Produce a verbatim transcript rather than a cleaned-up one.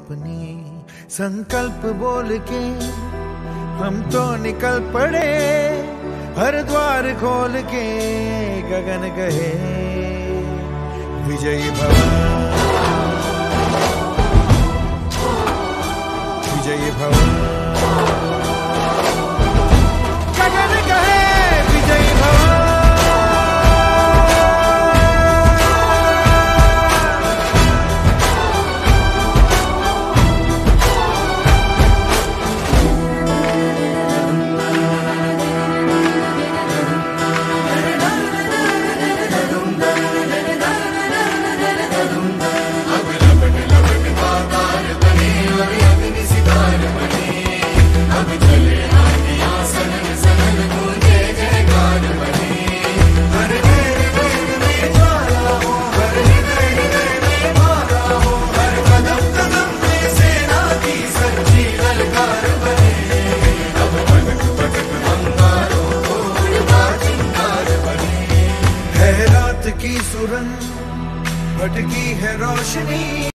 अपनी संकल्प बोल के हम तो निकल पड़े, हर द्वार खोल के गगन कहे विजयी भव, विजयी भव, गगन कहे विजयी भव। की सुरंग भटकी है रोशनी।